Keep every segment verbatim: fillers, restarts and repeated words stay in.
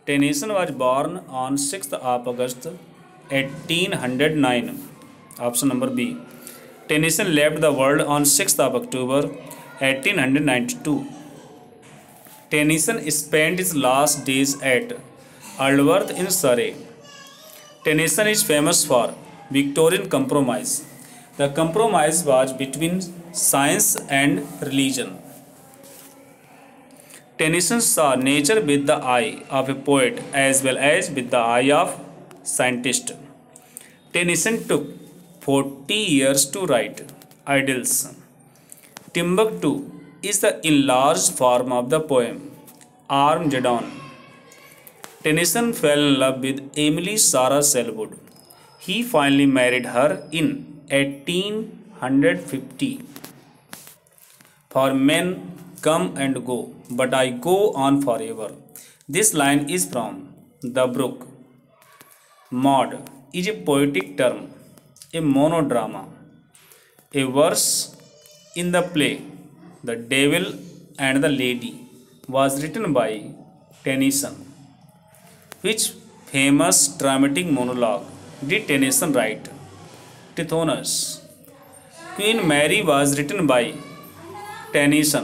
Tennyson was born on sixth of August eighteen oh nine. Option number B. Tennyson left the world on sixth of October eighteen ninety-two. Tennyson spent his last days at Aldworth in Surrey. Tennyson is famous for Victorian compromise. The compromise was between science and religion. Tennyson saw nature with the eye of a poet as well as with the eye of scientist. Tennyson took forty years to write Idylls. Timbuktu is the enlarged form of the poem Armageddon. Tennyson fell in love with Emily Sarah Selwood. He finally married her in eighteen fifty. For men come and go, but I go on forever. This line is from The Brook. Maud is a poetic term, a monodrama, a verse in the play The Devil and the Lady was written by Tennyson. Which famous dramatic monologue did Tennyson write? Tithonus. Queen Mary was written by Tennyson.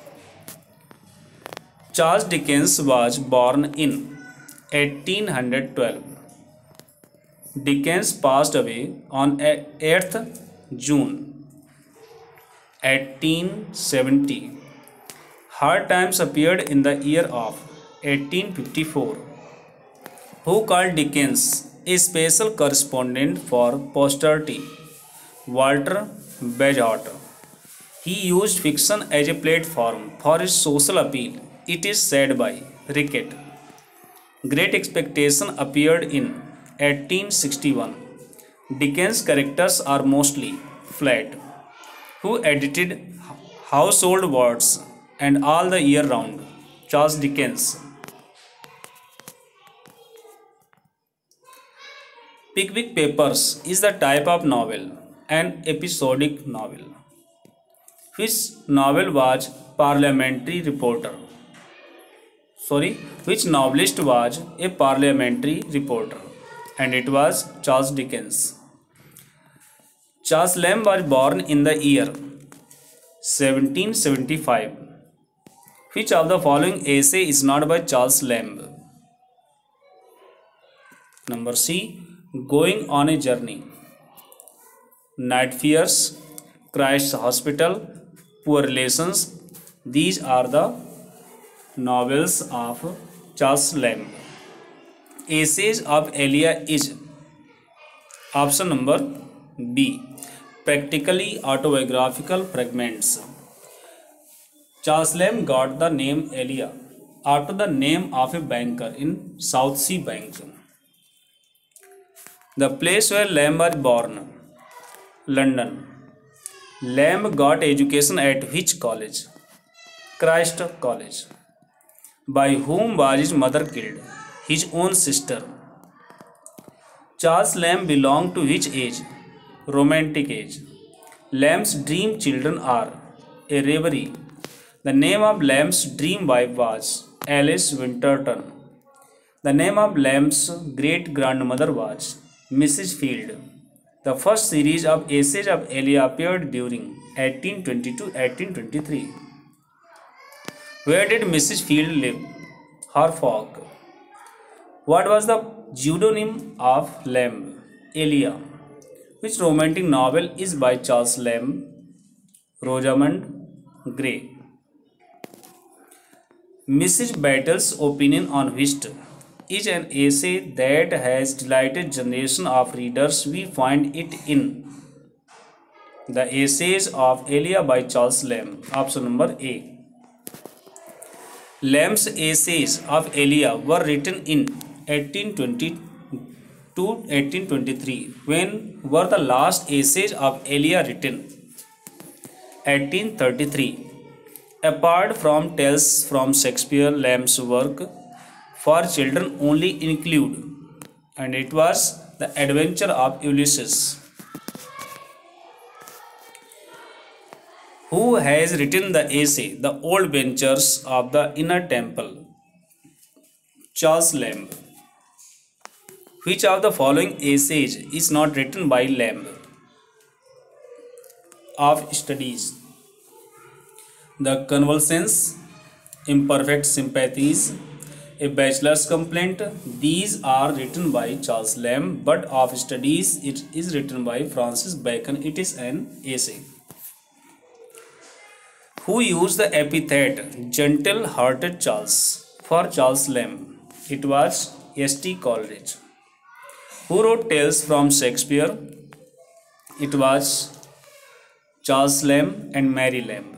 Charles Dickens was born in eighteen twelve. Dickens passed away on eighth June eighteen seventy. Hard Times appeared in the year of eighteen fifty-four. Who called Dickens a special correspondent for posterity? Walter Bagehot. He used fiction as a platform for his social appeal, it is said by Rickett. Great Expectation appeared in eighteen sixty-one. Dickens' characters are mostly flat. Who edited Household Words and All the Year Round? Charles Dickens. Pickwick Papers is the type of novel, an episodic novel. Which novel was parliamentary reporter? Sorry, which novelist was a parliamentary reporter? And it was Charles Dickens. Charles Lamb was born in the year seventeen seventy-five. Which of the following essay is not by Charles Lamb? Number C. Going on a Journey. Night Fears, Christ's Hospital, Poor Relations. These are the novels of Charles Lamb. Essays of Elia is option number B. Practically autobiographical fragments. Charles Lamb got the name Elia after the name of a banker in South Sea Bank. The place where Lamb was born, London. Lamb got education at which college? Christ College. By whom was his mother killed? His own sister. Charles Lamb belonged to which age? Romantic age. Lamb's dream children are a reverie. The name of Lamb's dream wife was Alice Winterton. The name of Lamb's great grandmother was Missus Field. The first series of essays of Elia appeared during eighteen twenty to eighteen twenty-three. Where did Missus Field live? Norfolk. What was the pseudonym of Lamb? Elia. Which romantic novel is by Charles Lamb? Rosamund Grey. Missus Battle's opinion on whist is an essay that has delighted generation of readers. We find it in The Essays of Elia by Charles Lamb. Option number A. Lamb's essays of Elia were written in eighteen twenty to eighteen twenty-three. When were the last essays of Elia written? eighteen thirty-three. Apart from tales from Shakespeare, Lamb's work for children only include, and it was The Adventure of Ulysses. Who has written the essay The Old Ventures of the Inner Temple? Charles Lamb. Which of the following essays is not written by Lamb? Of studies. The Convalescence, Imperfect Sympathies, A Bachelor's Complaint. These are written by Charles Lamb, but of studies it is written by Francis Bacon. It is an essay. Who used the epithet gentle-hearted Charles for Charles Lamb? It was S T Coleridge. Who wrote Tales from Shakespeare? It was Charles Lamb and Mary Lamb.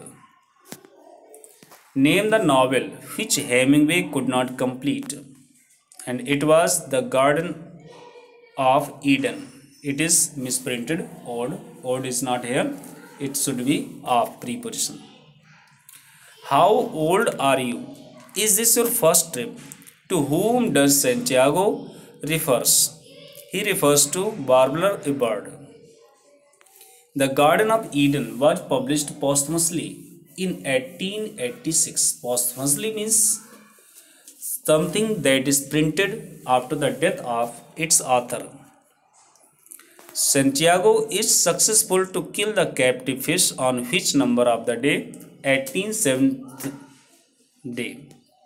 Name the novel which Hemingway could not complete, and it was The Garden of Eden. It is misprinted. Odd. Odd is not here. It should be of preposition. How old are you? Is this your first trip? To whom does Santiago refers? He refers to Barbara Ebard. The Garden of Eden was published posthumously in eighteen eighty-six. Posthumously means something that is printed after the death of its author. Santiago is successful to kill the captive fish on which number of the day? eighteenth seventh day.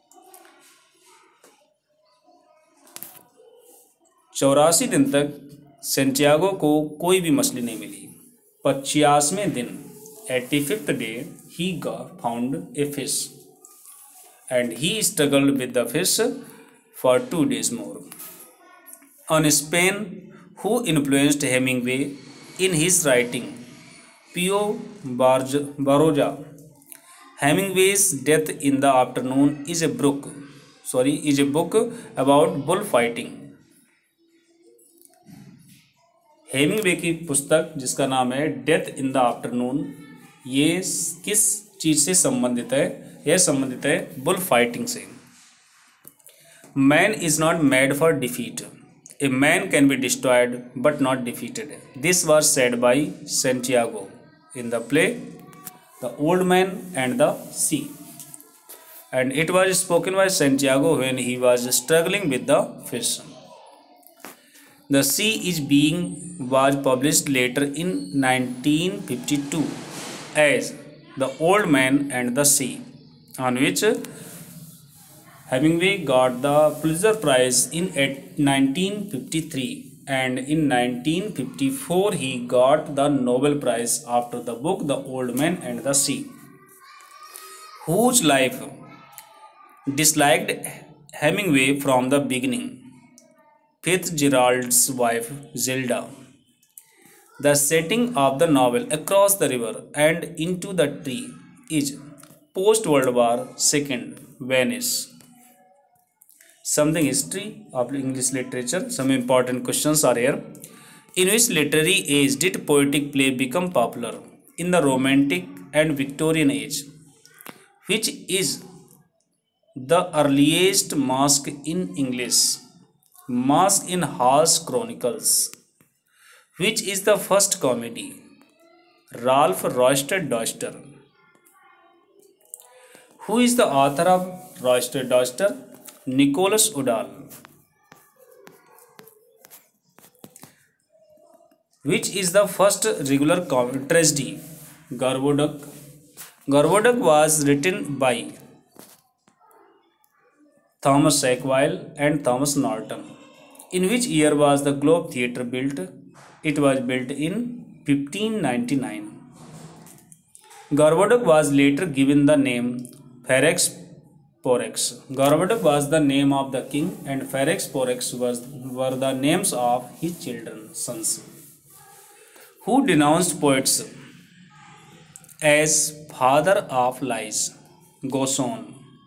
चौरासी दिन तक Santiago को कोई भी मछली नहीं मिली. पचासवें दिन eighty fifth day he got found a fish and he struggled with the fish for two days more. On Spain, who influenced Hemingway in his writing? Pio Baroja. Hemingway's Death in the Afternoon is a book, sorry, is a book about bullfighting. Hemingway की पुस्तक जिसका नाम है death in the afternoon, ये किस चीज से संबंधित है? यह संबंधित है बुल फाइटिंग से. Man is not made for defeat. A man can be destroyed but not defeated. This was said by Santiago in the play the old man and the sea, and it was spoken by Santiago when he was struggling with the fish. The Sea is Being was published later in nineteen fifty-two as The Old Man and the Sea, on which Hemingway got the Pulitzer Prize in nineteen fifty-three, and in nineteen fifty-four he got the Nobel Prize after the book The Old Man and the Sea. Whose life disliked Hemingway from the beginning? Fitzgerald's wife Zelda. The setting of the novel Across the River and Into the Tree is post-World War Second Venice. Something history of English literature. Some important questions are here. In which literary age did poetic play become popular? In the Romantic and Victorian age. Which is the earliest masque in English? Masque in Hall's Chronicles. Which is the first comedy? Ralph Roister Doster. Who is the author of Roister Doster? Nicholas Udall. Which is the first regular tragedy? Gorboduc. Gorboduc was written by Thomas Sackville and Thomas Norton. In which year was the Globe Theatre built? It was built in fifteen ninety-nine. Gorboduc was later given the name Ferex Porrex. Gorboduc was the name of the king and Ferex Porrex was, were the names of his children, sons. Who denounced poets as father of lies? Gauson.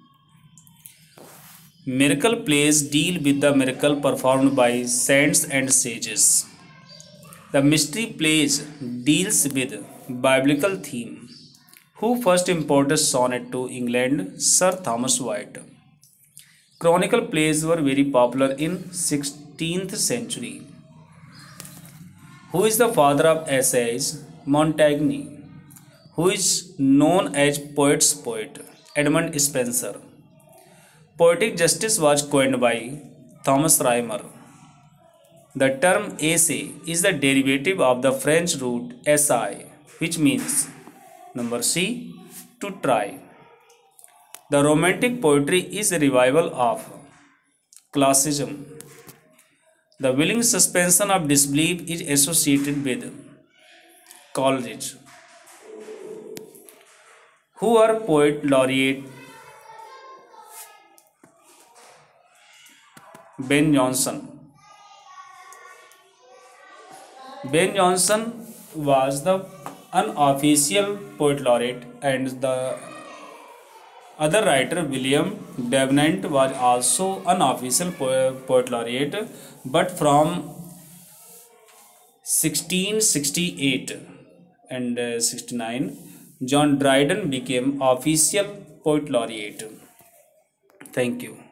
Miracle plays deal with the miracle performed by saints and sages. The mystery plays deals with biblical theme. Who first imported sonnet to England? Sir Thomas White. Chronicle plays were very popular in sixteenth century. Who is the father of essays? Montaigne. Who is known as poet's poet? Edmund Spenser. Poetic justice was coined by Thomas Rhymer. The term essay is the derivative of the French root essaye, which means number C, to try. The Romantic poetry is a revival of classicism. The willing suspension of disbelief is associated with Coleridge. Who are poet laureate Ben Jonson? Ben Jonson was the unofficial poet laureate, and the other writer William Davenant was also unofficial poet laureate, but from sixteen sixty-eight and uh, sixty-nine, John Dryden became official poet laureate. Thank you.